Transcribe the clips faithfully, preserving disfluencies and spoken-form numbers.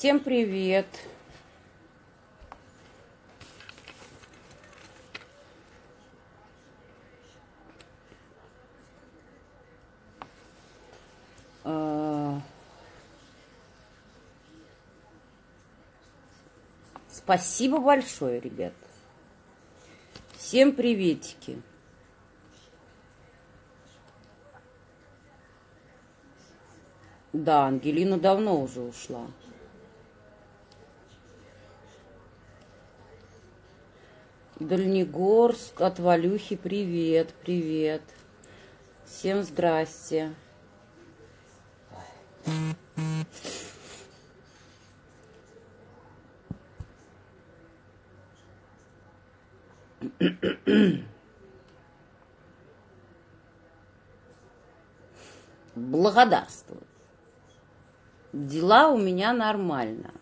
Всем привет! Спасибо большое, ребят. Всем приветики. Да, Ангелина давно уже ушла. Дальнегорск, от Валюхи привет, привет. Всем здрасте. Благодарствую. Дела у меня нормально.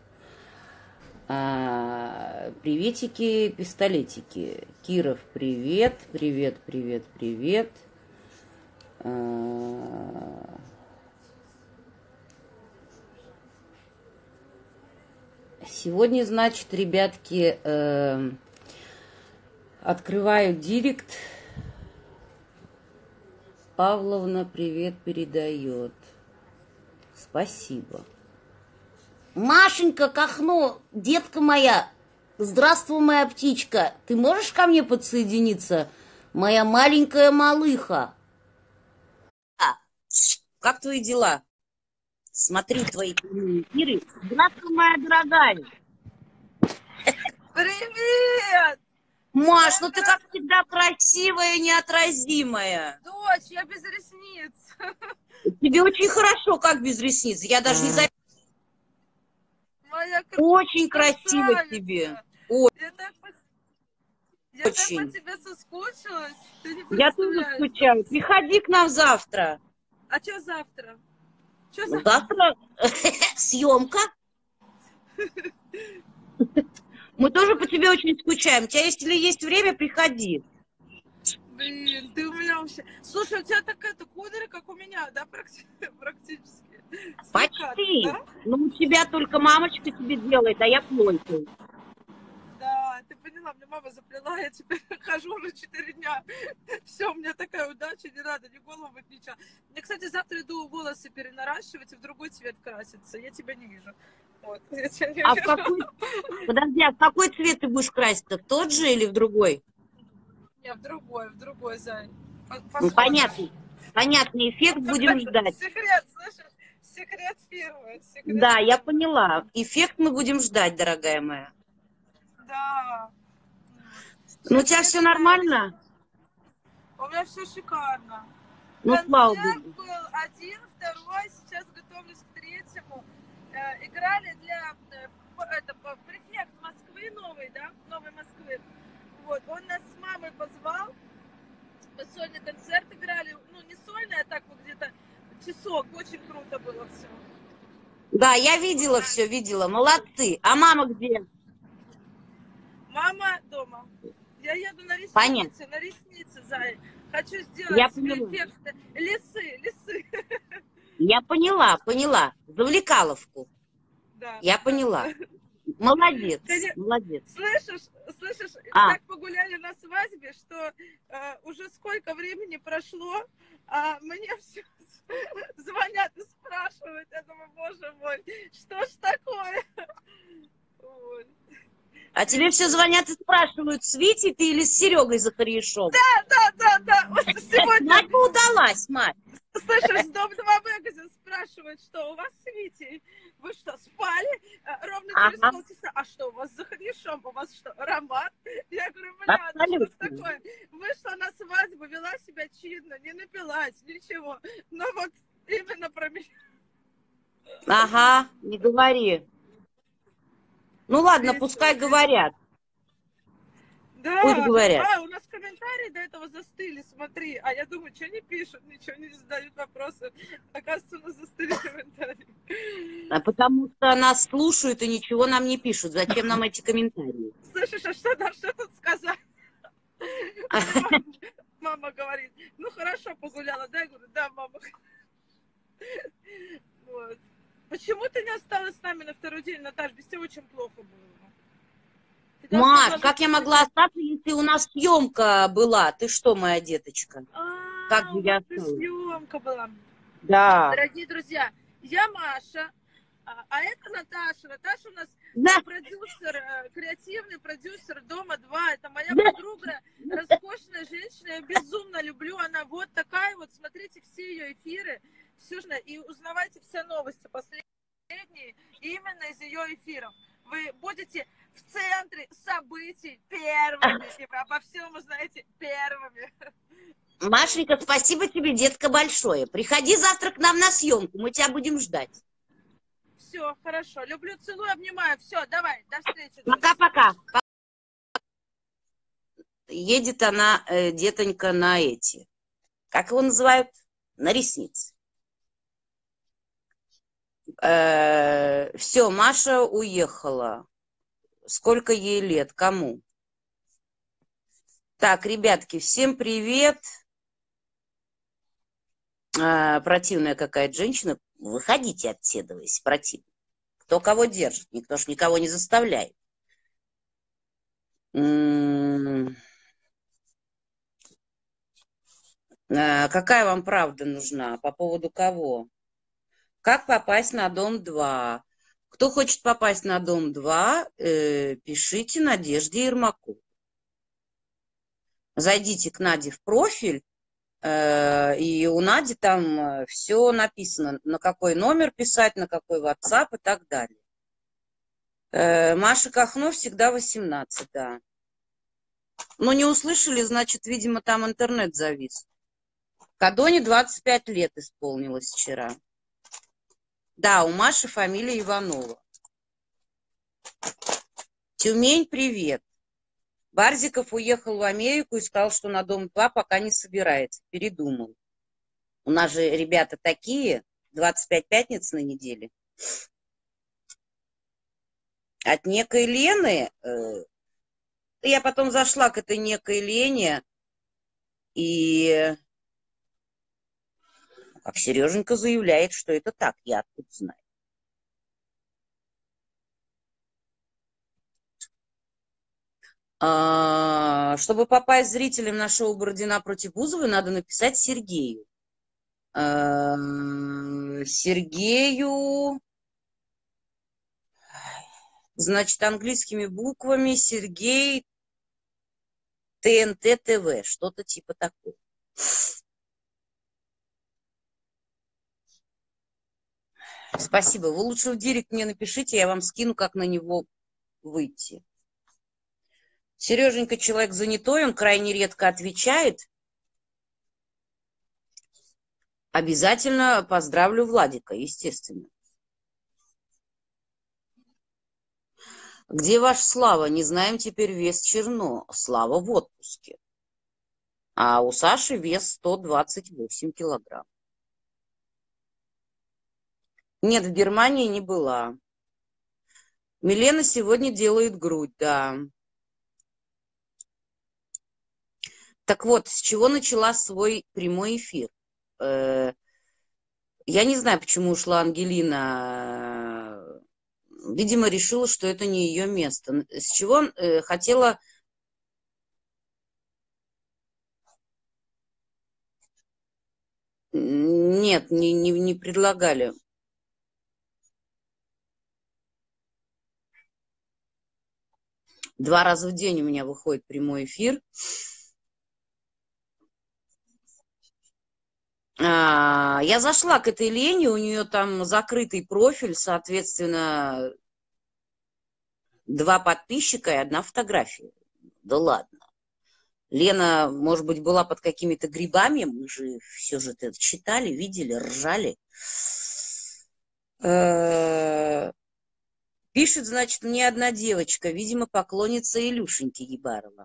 А, приветики, пистолетики. Киров, привет, привет, привет, привет. А, сегодня, значит, ребятки, э, открываю директ. Павловна привет передает. Спасибо. Машенька, Кахно, детка моя, здравствуй, моя птичка. Ты можешь ко мне подсоединиться, моя маленькая малыха? А, как твои дела? Смотри твои эфиры. Здравствуй, моя дорогая. Привет! Маш, ну ты как всегда красивая и неотразимая. Дочь, я без ресниц. Тебе очень хорошо, как без ресниц. Я даже не заметила. Моя Очень красиво тебе. Очень. Я так, по... я так по тебе соскучилась. Ты не Я тоже скучаю. Приходи к нам завтра. А что завтра? Что завтра? Завтра съемка. Мы тоже по тебе очень скучаем. У тебя, если есть время, приходи. Блин, ты у меня вообще... Слушай, у тебя такая-то кудри, как у меня, да, практически? Почти. Да? Ну, у тебя только мамочка тебе делает, а я плойку. Да, ты поняла, мне мама заплела, я теперь хожу уже четыре дня. Все, у меня такая удача, не надо ни голову, ничего. Я, кстати, завтра иду волосы перенаращивать и в другой цвет краситься. Я тебя не вижу. Вот, я тебя не а вижу. В какой... Подожди, а в какой цвет ты будешь краситься? В тот же или в другой? Не, в другой, в другой, Зай. Ну, понятно. Понятный эффект будем ждать. Секрет, слышишь? Секрет фирмы. Секрет да, фирмы. Я поняла. Эффект мы будем ждать, дорогая моя. Да. Ну, у тебя все нормально? У меня все шикарно. Ну, слава богу. был один, второй, сейчас готовлюсь к третьему. Э, играли для э, это, префект Москвы новый, да, новой Москвы. Вот, он нас с мамой позвал. Мы сольный концерт играли. Ну, не сольный, а так вот где-то часок. Очень круто было все. Да, я видела да. все, видела. Молодцы. А мама где? Мама дома. Я еду на ресницы, Понятно. на ресницы, Зай. Хочу сделать я себе эффект. Лисы, лисы. Я поняла, поняла. Завлекаловку. Да. Я да. поняла. Молодец, Ты, молодец. Слышишь, слышишь, а. так погуляли на свадьбе, что э, уже сколько времени прошло, а мне все звонят и спрашивают. Я думаю, боже мой, что ж такое? Вот. А тебе все звонят и спрашивают, с Витей ты или с Серегой Захарьяшом? Да, да, да, да. Вот сегодня... Свадьба удалась, мать. Слышишь, с Дом два магазин спрашивают, что у вас с Витей? Вы что, спали? Ровно через ага. полчаса. А что, у вас с Захарьяшом? У вас что, роман? Я говорю, бля, ну что такое? Вышла на свадьбу, вела себя чинно, не напилась, ничего. Но вот именно про меня. Ага, не говори. Ну ладно, Здесь пускай говорят. Да, Пусть говорят. А, у нас комментарии до этого застыли, смотри. А я думаю, что не пишут, ничего не задают вопросы. Оказывается, у нас застыли комментарии. А потому что нас слушают и ничего нам не пишут. Зачем нам эти комментарии? Слышишь, а что там, что тут сказать? Мама говорит, ну хорошо погуляла, да? Я говорю, да, мама. Вот. почему ты не осталась с нами на второй день, Наташ? Без тебя очень плохо было. Ты должна Маш, была как я быть- могла остаться, если у нас съемка была? Ты что, моя деточка? Как А, же у я вас осталась? съемка была. Да. Дорогие друзья, я Маша, а а это Наташа. Наташа у нас Да. продюсер, э, креативный продюсер Дома два. Это моя Да. подруга, роскошная женщина. Я безумно люблю. Она вот такая вот. Смотрите все ее эфиры. Все, и узнавайте все новости последние именно из ее эфиров. Вы будете в центре событий первыми. И обо всем узнаете первыми. Машенька, спасибо тебе, детка, большое. Приходи завтра к нам на съемку, мы тебя будем ждать. Все, хорошо. Люблю, целую, обнимаю. Все, давай, до встречи. Пока-пока. Едет она, э, детонька, на эти. Как его называют? На ресницы. Э, все, Маша уехала. Сколько ей лет? Кому? Так, ребятки, всем привет. Э, противная какая-то женщина. Выходите отседа, если противно. Кто кого держит? Никто ж никого не заставляет. М-м- э, какая вам правда нужна? По поводу кого? Как попасть на дом два? Кто хочет попасть на дом два, э, пишите Надежде Ермаку. Зайдите к Наде в профиль, э, и у Нади там все написано, на какой номер писать, на какой WhatsApp и так далее. Э, Маша Кахно всегда восемнадцать, да. Но не услышали, значит, видимо, там интернет завис. Кадоне двадцать пять лет исполнилось вчера. Да, у Маши фамилия Иванова. Тюмень, привет. Барзиков уехал в Америку и сказал, что на дом два пока не собирается. Передумал. У нас же ребята такие, двадцать пять пятниц на неделе. От некой Лены, э, я потом зашла к этой некой Лене, и как Сереженька заявляет, что это так, я откуда знаю. А, чтобы попасть зрителям на шоу «Бородина против Бузовой», надо написать Сергею. А, Сергею, значит, английскими буквами Сергей ТНТ ТВ, что-то типа такого. Спасибо. Вы лучше в директ мне напишите, я вам скину, как на него выйти. Сереженька человек занятой, он крайне редко отвечает. Обязательно поздравлю Владика, естественно. Где ваш Слава? Не знаем теперь вес Черно. Слава в отпуске. А у Саши вес сто двадцать восемь килограмм. Нет, в Германии не была. Милена сегодня делает грудь, да. Так вот, с чего начала свой прямой эфир? Э, Я не знаю, почему ушла Ангелина. Видимо, решила, что это не ее место. С чего э, хотела... Нет, не, не, не предлагали. Два раза в день у меня выходит прямой эфир. А, я зашла к этой Лене, у нее там закрытый профиль, соответственно, два подписчика и одна фотография. Да ладно. Лена, может быть, была под какими-то грибами, мы же все же это читали, видели, ржали. Пишет, значит, мне одна девочка, видимо, поклонница Илюшеньки Ебарова.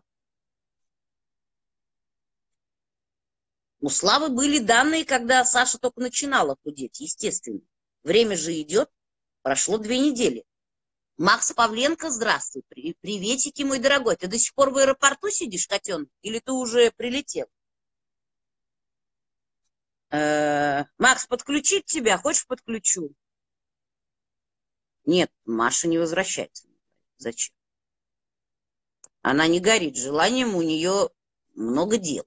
У Славы были данные, когда Саша только начинала худеть, естественно. Время же идет, прошло две недели. Макс Павленко, здравствуй. Приветики, мой дорогой. Ты до сих пор в аэропорту сидишь, котенок? Или ты уже прилетел? Макс, подключить тебя? Хочешь, подключу? Нет, Маша не возвращается. Зачем? Она не горит желанием, у нее много дел.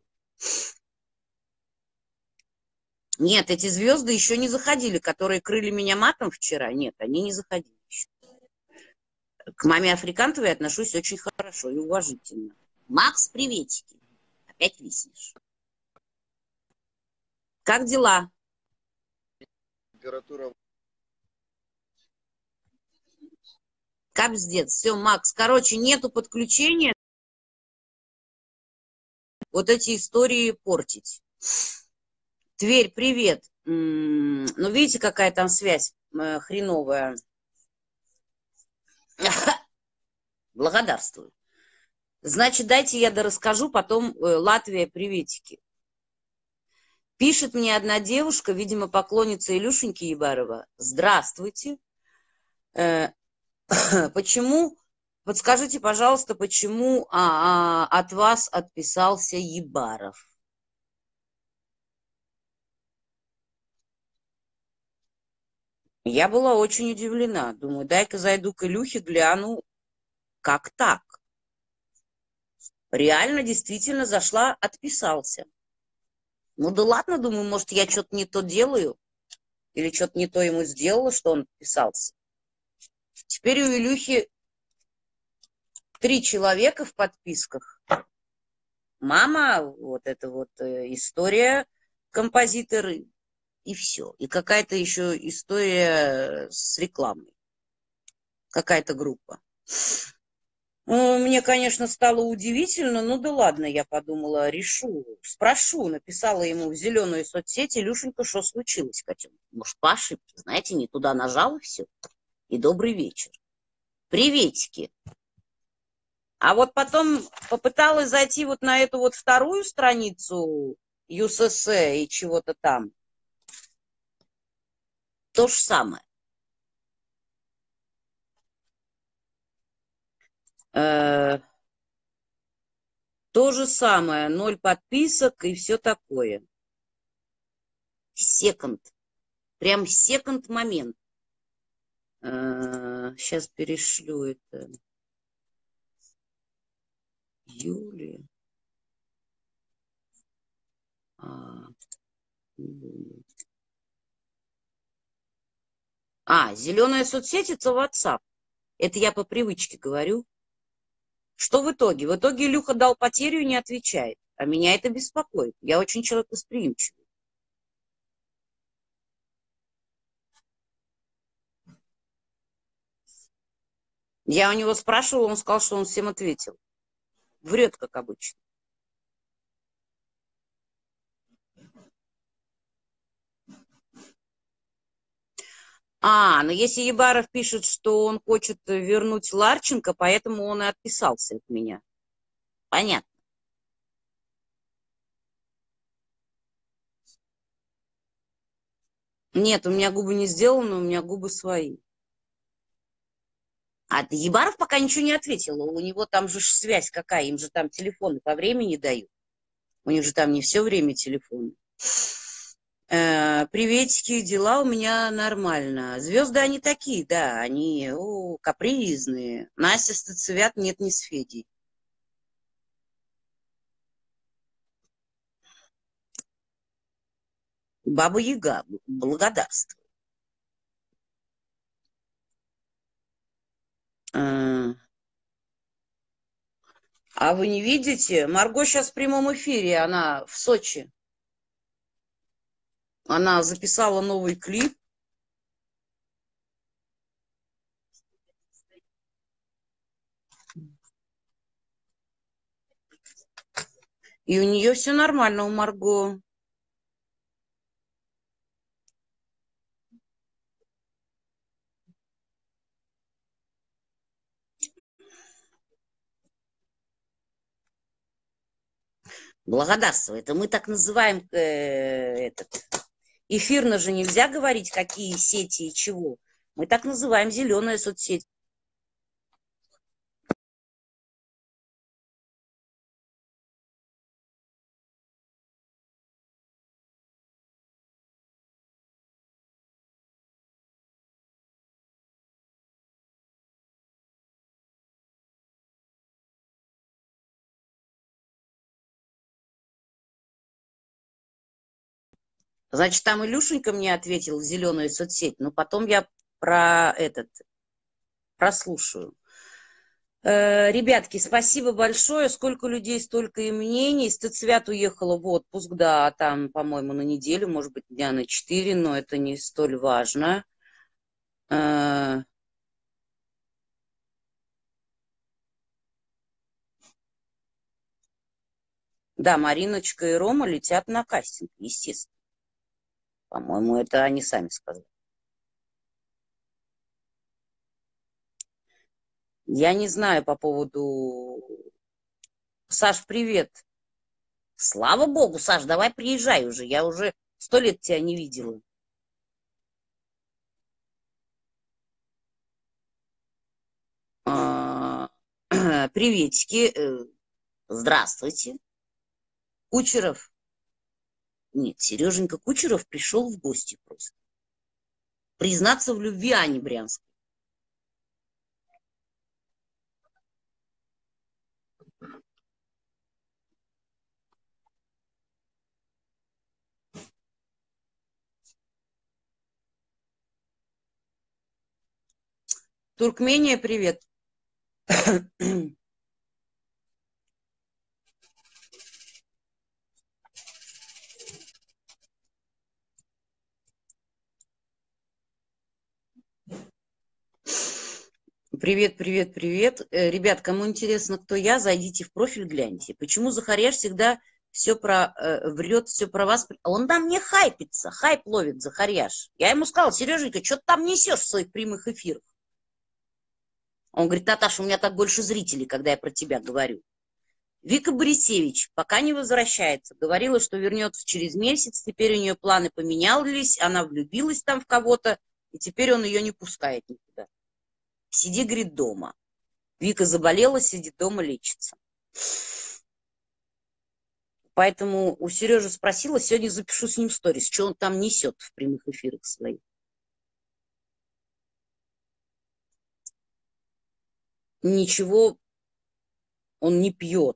Нет, эти звезды еще не заходили, которые крыли меня матом вчера. Нет, они не заходили еще. К маме Африкантовой отношусь очень хорошо и уважительно. Макс, приветики. Опять виснешь. Как дела? Температура. Капздец. Все, Макс. Короче, нету подключения. Вот эти истории портить. Тверь, привет. М, Ну, видите, какая там связь э, хреновая. Благодарствую. Значит, дайте я дорасскажу, потом э, Латвия, приветики. Пишет мне одна девушка, видимо, поклонница Илюшеньки Ебарова. Здравствуйте. Э, Почему, подскажите, пожалуйста, почему а, а, от вас отписался Ебаров? Я была очень удивлена. Думаю, дай-ка зайду к Илюхе, гляну, как так. Реально, действительно зашла, отписался. Ну да ладно, думаю, может, я что-то не то делаю, или что-то не то ему сделала, что он отписался. Теперь у Илюхи три человека в подписках. Мама, вот эта вот э, история, композитор, и все. И какая-то еще история с рекламой. Какая-то группа. Ну, мне, конечно, стало удивительно, ну да ладно, я подумала, решу, спрошу, написала ему в зеленую соцсеть: Илюшенька, что случилось, котенок? Может, по ошибке, знаете, не туда нажала все? И добрый вечер. Приветики. А вот потом попыталась зайти вот на эту вот вторую страницу ю эс эс и чего-то там. То же самое. Э, то же самое. Ноль подписок и все такое. Секунд. Прям секунд момент. Э, сейчас перешлю это. Юлия. А, а, зеленая соцсеть — это WhatsApp. Это я по привычке говорю. Что в итоге? В итоге Илюха дал потерю и не отвечает. А меня это беспокоит. Я очень человек восприимчивый. Я у него спрашивала, он сказал, что он всем ответил. Врет, как обычно. А, но если Ебаров пишет, что он хочет вернуть Ларченко, поэтому он и отписался от меня. Понятно. Нет, у меня губы не сделаны, у меня губы свои. А Ебаров пока ничего не ответил. У него там же связь какая, им же там телефоны по времени дают. У них же там не все время телефоны. Э, приветики, дела у меня нормально. Звезды они такие, да, они о, капризные. Настя с Цвят, нет, не с Федей. Баба Яга, благодарствую. Э, А вы не видите? Марго сейчас в прямом эфире, она в Сочи. Она записала новый клип. И у нее все нормально, у Марго. Благодарствую. Это мы так называем э, этот. Эфирно же нельзя говорить, какие сети и чего. Мы так называем зеленая соцсеть. Значит, там Илюшенька мне ответил в зеленую соцсеть, но потом я про этот прослушаю. Э, Ребятки, спасибо большое. Сколько людей, столько и мнений. Стыцвят уехала в отпуск, да, там, по-моему, на неделю, может быть, дня на четыре, но это не столь важно. Э, Да, Мариночка и Рома летят на кастинг, естественно. По-моему, это они сами сказали. Я не знаю по поводу... Саш, привет. Слава богу, Саш, давай приезжай уже. Я уже сто лет тебя не видела. А, Приветики. э, Здравствуйте. Кучеров. Нет, Сереженька Кучеров пришел в гости просто. Признаться в любви Ани Брянской. Туркмения, привет. Привет, привет, привет. Э, Ребят, кому интересно, кто я, зайдите в профиль, гляньте. Почему Захарьяш всегда все про, э, врет, все про вас? Он там не хайпится, хайп ловит Захарьяш. Я ему сказала: Сереженька, что ты там несешь в своих прямых эфирах? Он говорит: Наташа, у меня так больше зрителей, когда я про тебя говорю. Вика Борисевич пока не возвращается. Говорила, что вернется через месяц. Теперь у нее планы поменялись. Она влюбилась там в кого-то. И теперь он ее не пускает никуда. Сиди, говорит, дома. Вика заболела, сидит дома, лечится. Поэтому у Сережи спросила, сегодня запишу с ним сторис, что он там несет в прямых эфирах своих. Ничего он не пьет.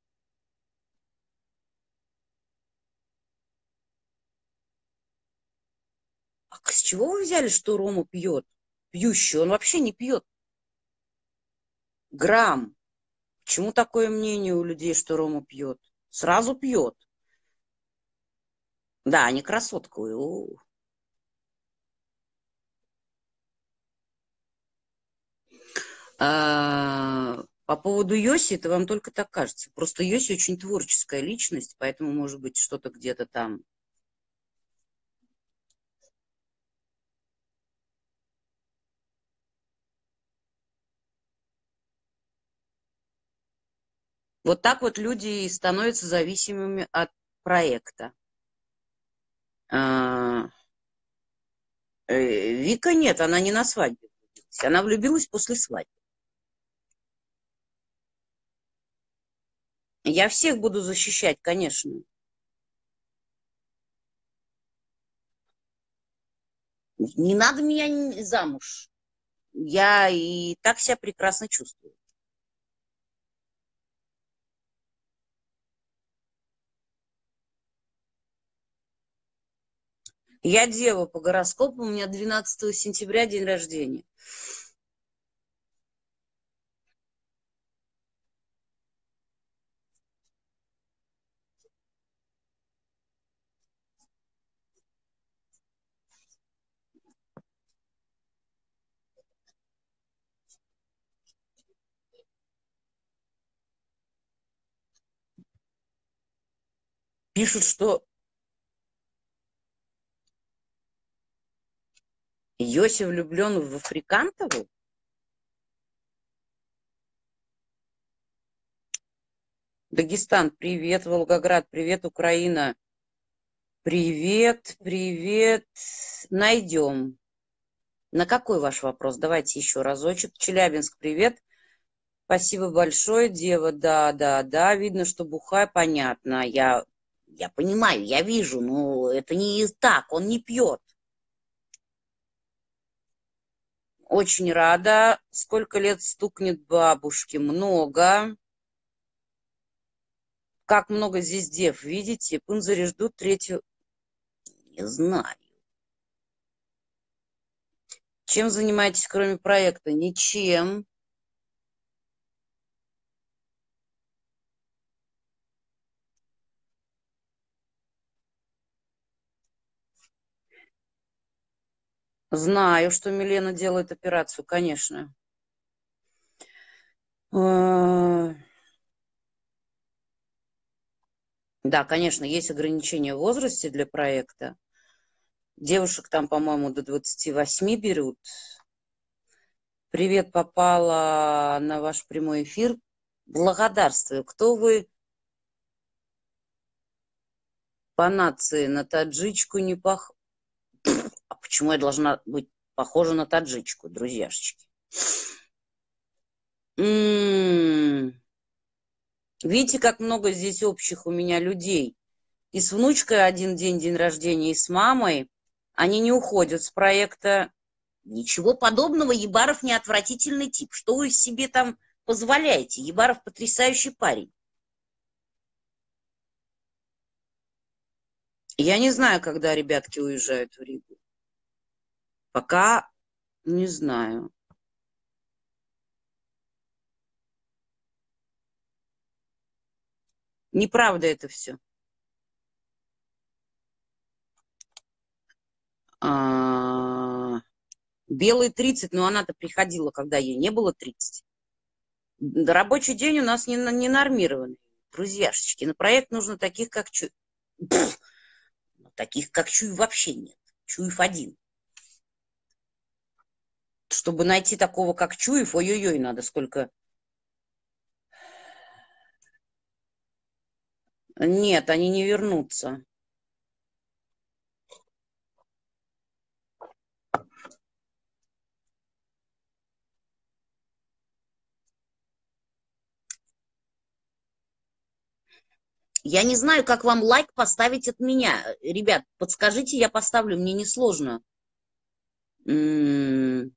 А с чего вы взяли, что Рома пьет? Пьющий, он вообще не пьет. Грамм. Почему такое мнение у людей, что Рома пьет? Сразу пьет. Да, не красотка. О. А, по поводу Йоси, это вам только так кажется. Просто Йоси очень творческая личность, поэтому, может быть, что-то где-то там. Вот так вот люди становятся зависимыми от проекта. А, э, Вика нет, она не на свадьбе влюбилась. Она влюбилась после свадьбы. Я всех буду защищать, конечно. Не надо меня замуж. Я и так себя прекрасно чувствую. Я дева по гороскопу, у меня двенадцатого сентября день рождения. Пишут, что Йоси влюблен в Африкантову. Дагестан, привет. Волгоград, привет. Украина, привет, привет. Найдем. На какой ваш вопрос? Давайте еще разочек. Челябинск, привет. Спасибо большое, дева. Да, да, да. Видно, что бухая, понятно. Я, я понимаю, я вижу, но это не так, он не пьет. Очень рада. Сколько лет стукнет бабушке? Много. Как много здесь дев, видите? Пынзари ждут третью... Не знаю. Чем занимаетесь, кроме проекта? Ничем. Знаю, что Милена делает операцию, конечно. А, Да, конечно, есть ограничения в возрасте для проекта. Девушек там, по-моему, до двадцати восьми берут. Привет, попала на ваш прямой эфир. Благодарствую. Кто вы по нации? На таджичку не пох... А почему я должна быть похожа на таджичку, друзьяшечки? М-м-м. Видите, как много здесь общих у меня людей. И с внучкой один день, день рождения, и с мамой. Они не уходят с проекта. Ничего подобного, Ебаров не отвратительный тип. Что вы себе там позволяете? Ебаров потрясающий парень. Я не знаю, когда ребятки уезжают в Ригу. Пока не знаю. Неправда это все. А, Белый тридцать, но она-то приходила, когда ей не было тридцати. Рабочий день у нас не, не нормированный. Друзьяшечки, на проект нужно таких, как Чуев. Таких, как Чуев, вообще нет. Чуев один. Чтобы найти такого, как Чуев, ой-ой-ой, надо сколько... Нет, они не вернутся. Я не знаю, как вам лайк поставить от меня. Ребят, подскажите, я поставлю, мне несложно. М,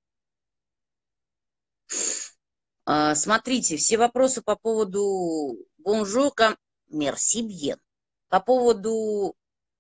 а, Смотрите, все вопросы по поводу бонжука, мерси бьен. По поводу...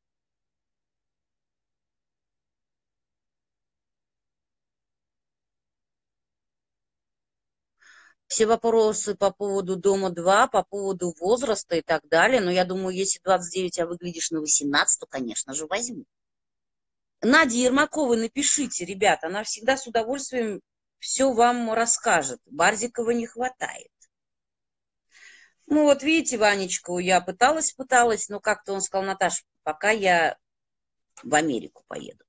Все вопросы по поводу дома два, по поводу возраста и так далее. Но я думаю, если двадцать девять, а выглядишь на восемнадцать, то, конечно же, возьму. Наде Ермаковой напишите, ребят, она всегда с удовольствием все вам расскажет. Барзикова не хватает. Ну вот видите, Ванечку, я пыталась, пыталась, но как-то он сказал: Наташ, пока я в Америку поеду.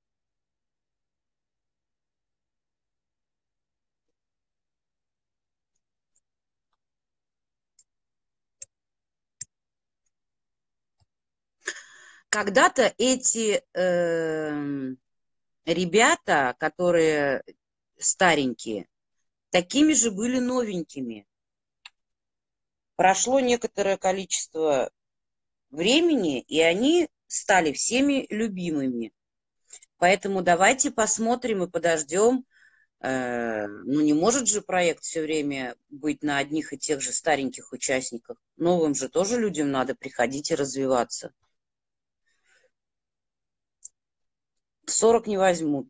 Когда-то эти э, ребята, которые старенькие, такими же были новенькими. Прошло некоторое количество времени, и они стали всеми любимыми. Поэтому давайте посмотрим и подождем. Э, ну, не может же проект все время быть на одних и тех же стареньких участниках. Новым же тоже людям надо приходить и развиваться. сорок не возьмут.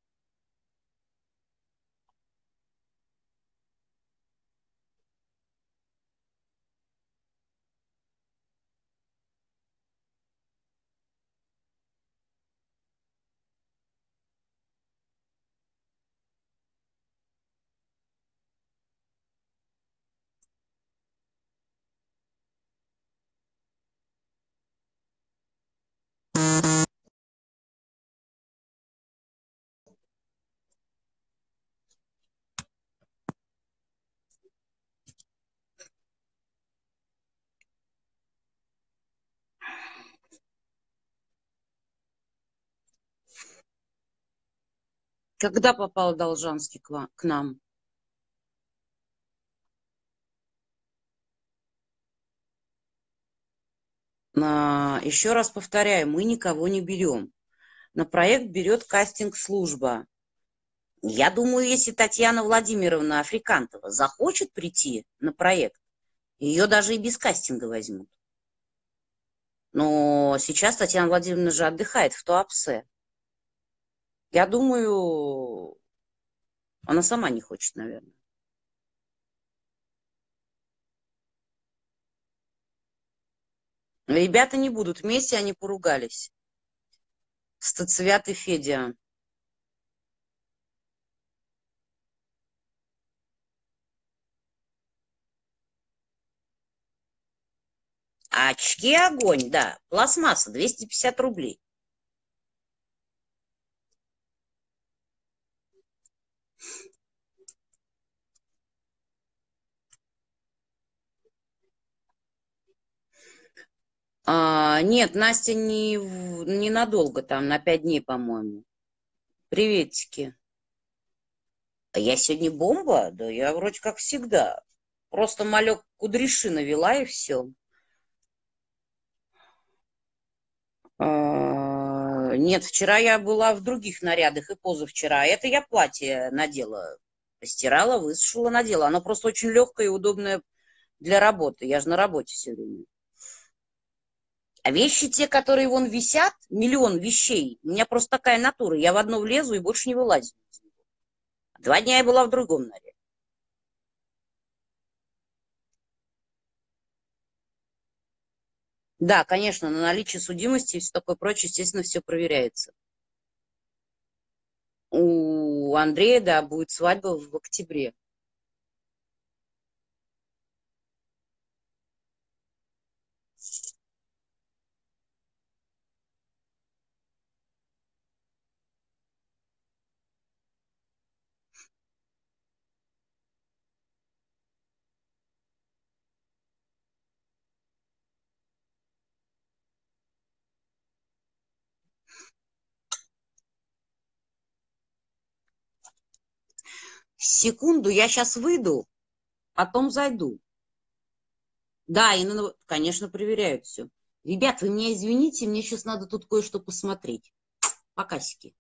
Когда попал Должанский к, вам, к нам? А, еще раз повторяю, мы никого не берем. На проект берет кастинг-служба. Я думаю, если Татьяна Владимировна Африкантова захочет прийти на проект, ее даже и без кастинга возьмут. Но сейчас Татьяна Владимировна же отдыхает в Туапсе. Я думаю, она сама не хочет, наверное. Ребята не будут вместе, они поругались. Стацвят и Федя. А очки огонь, да. Пластмасса, двести пятьдесят рублей. А, нет, Настя не, в- ненадолго, там, на пять дней, по-моему. Приветики. А я сегодня бомба? Да я вроде как всегда. Просто малек кудряши навела и все. А, нет, вчера я была в других нарядах и позавчера. Это я платье надела. Постирала, высушила, надела. Оно просто очень легкое и удобное для работы. Я же на работе все время. А вещи те, которые вон висят, миллион вещей. У меня просто такая натура. Я в одно влезу и больше не вылазю. Два дня я была в другом наряде. Да, конечно, на наличие судимости и все такое прочее, естественно, все проверяется. У Андрея, да, будет свадьба в октябре. Секунду, я сейчас выйду, потом зайду. Да, и, ну, конечно, проверяют все. Ребят, вы меня извините, мне сейчас надо тут кое-что посмотреть. Покасики.